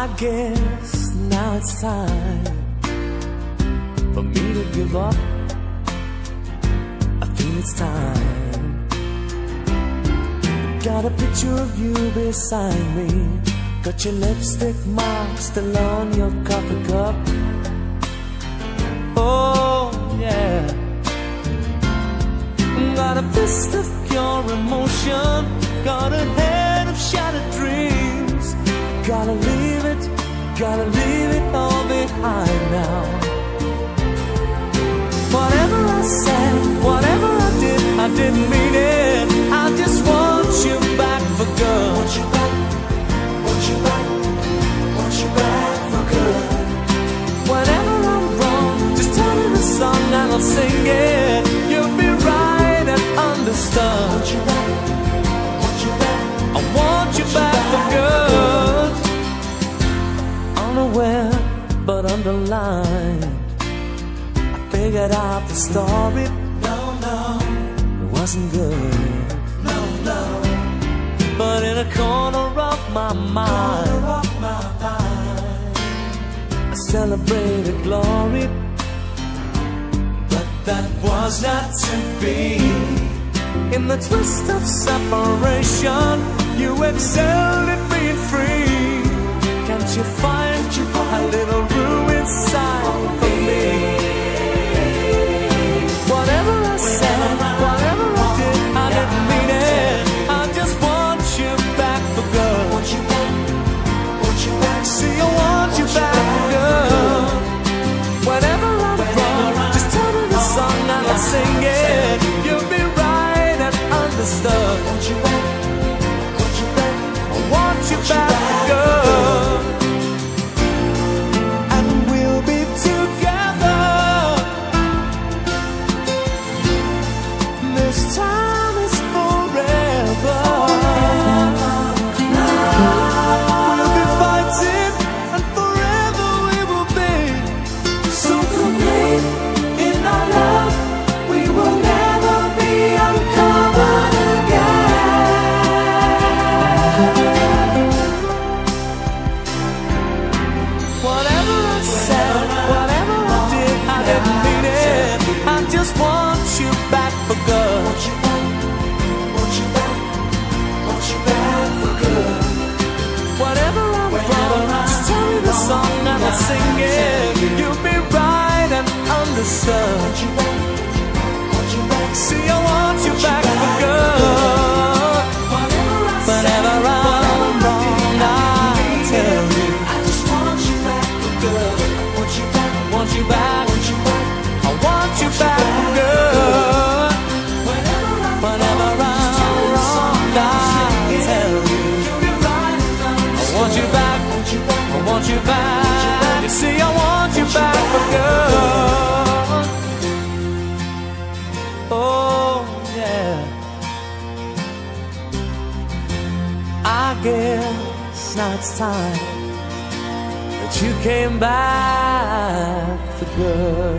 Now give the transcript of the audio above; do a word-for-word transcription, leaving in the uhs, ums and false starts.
I guess now it's time for me to give up. I feel it's time. Got a picture of you beside me. Got your lipstick mark still on your coffee cup. Oh yeah. Got a fist of pure emotion. Got a head of shattered dreams. Gotta leave it, gotta leave it all behind now. Whatever I said, whatever I did, I didn't mean it. I just want you back for good. Want you back, want you back, want you back for good. Whenever I'm wrong, just tell me the song and I'll sing it. You'll be right and understood. Want you back, want you back, I want you back for good. Unaware but underlined, I figured out the story. No, no, it wasn't good. No, no. But in a corner of my mind, corner of my mind, I celebrated glory. But that was not to be. In the twist of separation, you excelled at being free. Can't you find a little room inside for me? Whatever I said, whatever I did, I didn't mean it. I just want you back for good. Want you back, want you back. See, I want you back for good. Whenever I'm wrong, just tell me the song and I'll sing it. You'll be right and understood. Want you back, want you back, I want you back for good. And we'll be together. This time is forever. We'll be fighting and forever we will be. So complete in our love, we will never be uncovered again. Whatever I said, whatever I did, I didn't mean it. I just want you back for good. Want you back, want you back, want you back for good. Whatever I'm wrong, just tell me the song and I'll sing it. You'll be right and understood. Want you back, want you back. See, I want you back for good. Whenever I'm wrong, I'll tell you. I just want you back for good. Want you back, want you back, want you back. I want you back for good. Whenever I'm wrong, I'll tell you. I want you back, I want you back. You see, I want you back for good. Oh yeah. I guess now it's time that you came back for good.